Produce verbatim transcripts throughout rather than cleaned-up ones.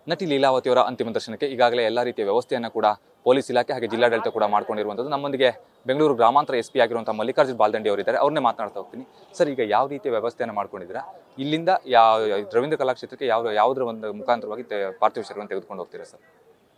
ನಟಿ ಲೀಲಾವತಿಯವರ ಅಂತಿಮ ದರ್ಶನಕ್ಕೆ ಈಗಾಗಲೇ ಎಲ್ಲ ರೀತಿಯ ವ್ಯವಸ್ಥೆಯನ್ನು ಕೂಡ ಪೊಲೀಸ್ ಇಲಾಖೆ ಹಾಗೆ ಜಿಲ್ಲಾಡಳಿತ ಕೂಡ ಮಾಡ್ಕೊಂಡಿರುವಂಥದ್ದು. ನಮ್ಮೊಂದಿಗೆ ಬೆಂಗಳೂರು ಗ್ರಾಮಾಂತರ ಎಸ್ ಪಿ ಆಗಿರುವಂಥ ಮಲ್ಲಿಕಾರ್ಜುನ್ ಬಾಲ್ದಂಡಿ ಅವರಿದ್ದಾರೆ. ಅವ್ರನ್ನೇ ಮಾತನಾಡ್ತಾ ಹೋಗ್ತೀನಿ. ಸರ್, ಈಗ ಯಾವ ರೀತಿಯ ವ್ಯವಸ್ಥೆಯನ್ನು ಮಾಡ್ಕೊಂಡಿದ್ದೀರಾ? ಇಲ್ಲಿಂದ ಯಾವ ರವೀಂದ್ರ ಕಲಾಕ್ಷೇತ್ರಕ್ಕೆ ಯಾವ ಯಾವುದರ ಒಂದು ಮುಖಾಂತರವಾಗಿ ಪಾರ್ಥಿವ ಶರೀರವನ್ನು ತೆಗೆದುಕೊಂಡು ಹೋಗ್ತೀರಾ ಸರ್?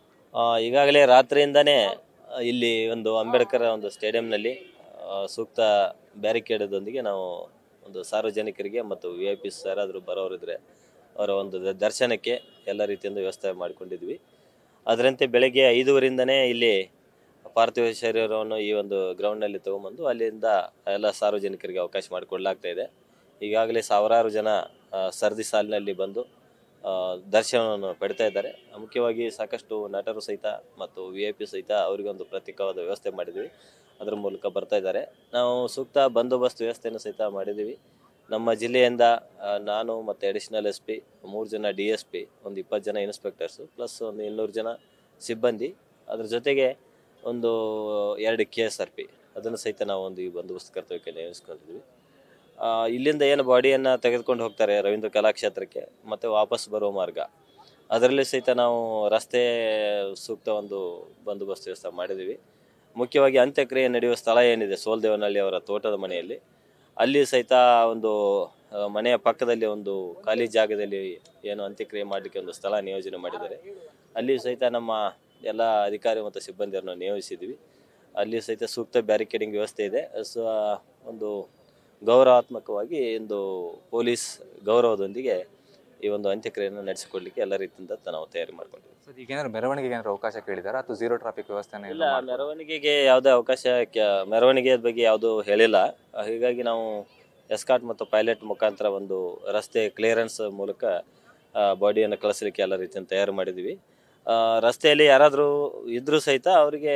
ಈಗಾಗಲೇ ರಾತ್ರಿಯಿಂದನೇ ಇಲ್ಲಿ ಒಂದು ಅಂಬೇಡ್ಕರ್ ಒಂದು ಸ್ಟೇಡಿಯಂನಲ್ಲಿ ಸೂಕ್ತ ಬ್ಯಾರಿಕೇಡದೊಂದಿಗೆ ನಾವು ಒಂದು ಸಾರ್ವಜನಿಕರಿಗೆ ಮತ್ತು ವಿ ಐ ಪಿಸ್ ಯಾರಾದರೂ ಬರೋರಿದ್ರೆ ಅವರ ಒಂದು ದರ್ಶನಕ್ಕೆ ಎಲ್ಲ ರೀತಿಯಿಂದ ವ್ಯವಸ್ಥೆ ಮಾಡಿಕೊಂಡಿದ್ವಿ. ಅದರಂತೆ ಬೆಳಗ್ಗೆ ಐದುವರೆಯಿಂದನೇ ಇಲ್ಲಿ ಪಾರ್ಥಿವ ಶರೀರವನ್ನು ಈ ಒಂದು ಗ್ರೌಂಡ್ನಲ್ಲಿ ತೊಗೊಂಬಂದು ಅಲ್ಲಿಂದ ಎಲ್ಲ ಸಾರ್ವಜನಿಕರಿಗೆ ಅವಕಾಶ ಮಾಡಿಕೊಡ್ಲಾಗ್ತಾ ಇದೆ. ಈಗಾಗಲೇ ಸಾವಿರಾರು ಜನ ಸರದಿ ಸಾಲಿನಲ್ಲಿ ಬಂದು ದರ್ಶನವನ್ನು ಪಡಿತಾ ಇದ್ದಾರೆ. ಮುಖ್ಯವಾಗಿ ಸಾಕಷ್ಟು ನಟರು ಸಹಿತ ಮತ್ತು ವಿ ಐ ಪಿ ಸಹಿತ ಅವರಿಗೆ ಒಂದು ಪ್ರತ್ಯೇಕವಾದ ವ್ಯವಸ್ಥೆ ಮಾಡಿದ್ವಿ. ಅದರ ಮೂಲಕ ಬರ್ತಾ ಇದ್ದಾರೆ. ನಾವು ಸೂಕ್ತ ಬಂದೋಬಸ್ತ್ ವ್ಯವಸ್ಥೆಯನ್ನು ಸಹಿತ ಮಾಡಿದ್ದೀವಿ. ನಮ್ಮ ಜಿಲ್ಲೆಯಿಂದ ನಾನು ಮತ್ತು ಅಡಿಷನಲ್ ಎಸ್ ಪಿ, ಮೂರು ಜನ ಡಿ ಎಸ್ ಪಿ, ಒಂದು ಇಪ್ಪತ್ತು ಜನ ಇನ್ಸ್ಪೆಕ್ಟರ್ಸು ಪ್ಲಸ್ ಒಂದು ಇನ್ನೂರು ಜನ ಸಿಬ್ಬಂದಿ, ಅದ್ರ ಜೊತೆಗೆ ಒಂದು ಎರಡು ಕೆ ಎಸ್ ಆರ್ ಪಿ ಅದನ್ನು ಸಹಿತ ನಾವು ಒಂದು ಈ ಬಂದೋಬಸ್ತ್ ಕರ್ತವ್ಯಕ್ಕೆ ನೇಮಿಸ್ಕೊಂಡಿದ್ವಿ. ಇಲ್ಲಿಂದ ಏನು ಬಾಡಿಯನ್ನು ತೆಗೆದುಕೊಂಡು ಹೋಗ್ತಾರೆ ರವೀಂದ್ರ ಕಲಾಕ್ಷೇತ್ರಕ್ಕೆ ಮತ್ತು ವಾಪಸ್ ಬರೋ ಮಾರ್ಗ, ಅದರಲ್ಲಿ ಸಹಿತ ನಾವು ರಸ್ತೆ ಸೂಕ್ತ ಒಂದು ಬಂದೋಬಸ್ತ್ ವ್ಯವಸ್ಥೆ ಮಾಡಿದ್ದೀವಿ. ಮುಖ್ಯವಾಗಿ ಅಂತ್ಯಕ್ರಿಯೆ ನಡೆಯುವ ಸ್ಥಳ ಏನಿದೆ ಸೋಲ್ದೇವನಹಳ್ಳಿ ಅವರ ತೋಟದ ಮನೆಯಲ್ಲಿ, ಅಲ್ಲಿ ಸಹಿತ ಒಂದು ಮನೆಯ ಪಕ್ಕದಲ್ಲಿ ಒಂದು ಖಾಲಿ ಜಾಗದಲ್ಲಿ ಏನು ಅಂತ್ಯಕ್ರಿಯೆ ಮಾಡಲಿಕ್ಕೆ ಒಂದು ಸ್ಥಳ ನಿಯೋಜನೆ ಮಾಡಿದ್ದಾರೆ. ಅಲ್ಲಿ ಸಹಿತ ನಮ್ಮ ಎಲ್ಲ ಅಧಿಕಾರಿ ಮತ್ತು ಸಿಬ್ಬಂದಿಯನ್ನು ನಿಯೋಜಿಸಿದ್ವಿ. ಅಲ್ಲಿ ಸಹಿತ ಸೂಕ್ತ ಬ್ಯಾರಿಕೇಡಿಂಗ್ ವ್ಯವಸ್ಥೆ ಇದೆ. ಸೊ ಒಂದು ಗೌರವಾತ್ಮಕವಾಗಿ ಒಂದು ಪೊಲೀಸ್ ಗೌರವದೊಂದಿಗೆ ಈ ಒಂದು ಅಂತ್ಯಕ್ರಿಯೆಯನ್ನು ನಡೆಸಿಕೊಳ್ಳಲಿಕ್ಕೆ ಎಲ್ಲ ರೀತಿಯಿಂದ ನಾವು ತಯಾರಿ ಮಾಡ್ಕೊಂಡಿದ್ದೀವಿ. ಸರ್, ಈಗ ಏನಾದ್ರು ಮೆರವಣಿಗೆಗೆ ಏನಾದ್ರು ಅವಕಾಶ ಕೇಳಿದಾರಾ ಅಥವಾ ಝೀರೋ ಟ್ರಾಫಿಕ್ ವ್ಯವಸ್ಥೆನೇ? ಇಲ್ಲ, ಮೆರವಣಿಗೆಗೆ ಯಾವುದೇ ಅವಕಾಶ ಮೆರವಣಿಗೆ ಬಗ್ಗೆ ಯಾವುದು ಹೇಳಿಲ್ಲ. ಹೀಗಾಗಿ ನಾವು ಎಸ್ಕಾಟ್ ಮತ್ತು ಪೈಲಟ್ ಮುಖಾಂತರ ಒಂದು ರಸ್ತೆ ಕ್ಲಿಯರೆನ್ಸ್ ಮೂಲಕ ಬಾಡಿಯನ್ನು ಕಳಿಸಲಿಕ್ಕೆ ಎಲ್ಲ ರೀತಿಯನ್ನು ತಯಾರು ಮಾಡಿದ್ದೀವಿ. ರಸ್ತೆಯಲ್ಲಿ ಯಾರಾದರೂ ಇದ್ರೂ ಸಹಿತ ಅವರಿಗೆ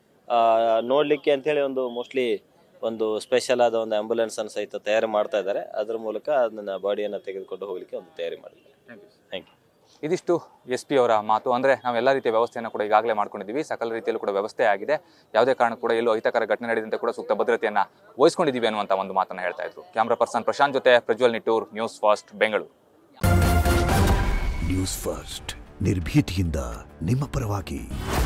ನೋಡಲಿಕ್ಕೆ ಅಂಥೇಳಿ ಒಂದು ಮೋಸ್ಟ್ಲಿ ಒಂದು ಸ್ಪೆಷಲ್ ಆದ ಒಂದು ಆ್ಯಂಬುಲೆನ್ಸನ್ನು ಸಹಿತ ತಯಾರಿ ಮಾಡ್ತಾ ಇದ್ದಾರೆ. ಅದರ ಮೂಲಕ ಅದನ್ನು ಬಾಡಿಯನ್ನು ತೆಗೆದುಕೊಂಡು ಹೋಗಲಿಕ್ಕೆ ಒಂದು ತಯಾರಿ ಮಾಡಿದ್ದಾರೆ. Thank you. ಇದಿಷ್ಟು ಎಸ್ ಪಿ ಅವರ ಮಾತು. ಅಂದರೆ ನಾವು ಎಲ್ಲ ರೀತಿಯ ವ್ಯವಸ್ಥೆಯನ್ನು ಕೂಡ ಈಗಾಗಲೇ ಮಾಡ್ಕೊಂಡಿದ್ದೀವಿ. ಸಕಲ ರೀತಿಯಲ್ಲೂ ಕೂಡ ವ್ಯವಸ್ಥೆ ಆಗಿದೆ. ಯಾವುದೇ ಕಾರಣಕ್ಕೂ ಕೂಡ ಎಲ್ಲೂ ಅಹಿತಕರ ಘಟನೆ ನಡೆದಂತೆ ಕೂಡ ಸೂಕ್ತ ಭದ್ರತೆಯನ್ನು ವಹಿಸ್ಕೊಂಡಿದ್ದೀವಿ ಅನ್ನುವಂಥ ಒಂದು ಮಾತನ್ನು ಹೇಳ್ತಾ ಇದ್ರು. ಕ್ಯಾಮ್ರಾ ಪರ್ಸನ್ ಪ್ರಶಾಂತ್ ಜೊತೆ Prajwal Nittur, news first, Bengaluru. News first, ನಿರ್ಭೀತಿಯಿಂದ ನಿಮ್ಮ ಪರವಾಗಿ.